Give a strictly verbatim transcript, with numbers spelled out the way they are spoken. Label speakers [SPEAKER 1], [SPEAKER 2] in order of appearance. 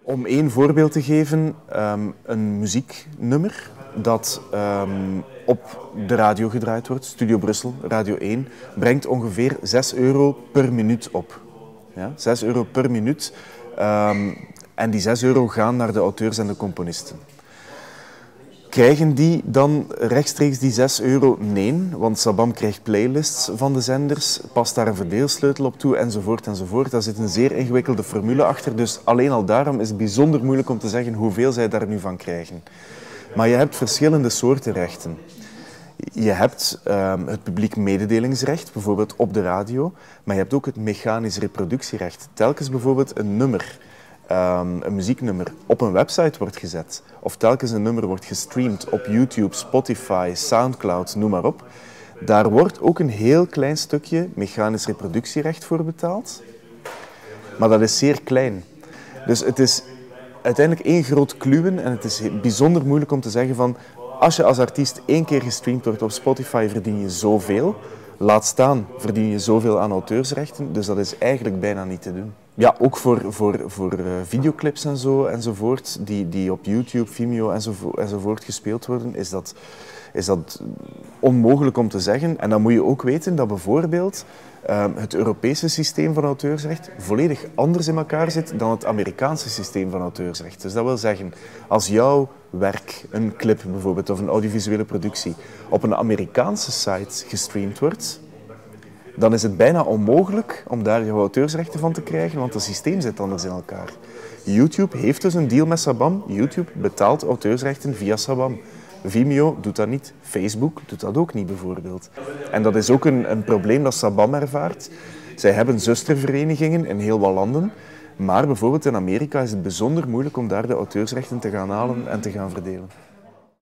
[SPEAKER 1] Om één voorbeeld te geven, um, een muzieknummer dat um, op de radio gedraaid wordt, Studio Brussel, Radio één, brengt ongeveer zes euro per minuut op. Ja? zes euro per minuut. Um, en die zes euro gaan naar de auteurs en de componisten. Krijgen die dan rechtstreeks die zes euro? Nee, want Sabam krijgt playlists van de zenders, past daar een verdeelsleutel op toe, enzovoort, enzovoort. Daar zit een zeer ingewikkelde formule achter, dus alleen al daarom is het bijzonder moeilijk om te zeggen hoeveel zij daar nu van krijgen. Maar je hebt verschillende soorten rechten. Je hebt uh, het publiek mededelingsrecht, bijvoorbeeld op de radio, maar je hebt ook het mechanisch reproductierecht. Telkens bijvoorbeeld een nummer, um, een muzieknummer, op een website wordt gezet, of telkens een nummer wordt gestreamd op YouTube, Spotify, Soundcloud, noem maar op, daar wordt ook een heel klein stukje mechanisch reproductierecht voor betaald, maar dat is zeer klein. Dus het is uiteindelijk één groot kluwen en het is bijzonder moeilijk om te zeggen van als je als artiest één keer gestreamd wordt op Spotify verdien je zoveel, laat staan verdien je zoveel aan auteursrechten, dus dat is eigenlijk bijna niet te doen. Ja, ook voor, voor, voor uh, videoclips en zo enzovoort, die, die op YouTube, Vimeo enzovoort, enzovoort gespeeld worden, is dat, is dat onmogelijk om te zeggen. En dan moet je ook weten dat bijvoorbeeld uh, het Europese systeem van auteursrecht volledig anders in elkaar zit dan het Amerikaanse systeem van auteursrecht. Dus dat wil zeggen, als jouw werk, een clip bijvoorbeeld of een audiovisuele productie, op een Amerikaanse site gestreamd wordt, dan is het bijna onmogelijk om daar jouw auteursrechten van te krijgen, want het systeem zit anders in elkaar. YouTube heeft dus een deal met Sabam. YouTube betaalt auteursrechten via Sabam. Vimeo doet dat niet. Facebook doet dat ook niet, bijvoorbeeld. En dat is ook een, een probleem dat Sabam ervaart. Zij hebben zusterverenigingen in heel wat landen, maar bijvoorbeeld in Amerika is het bijzonder moeilijk om daar de auteursrechten te gaan halen en te gaan verdelen.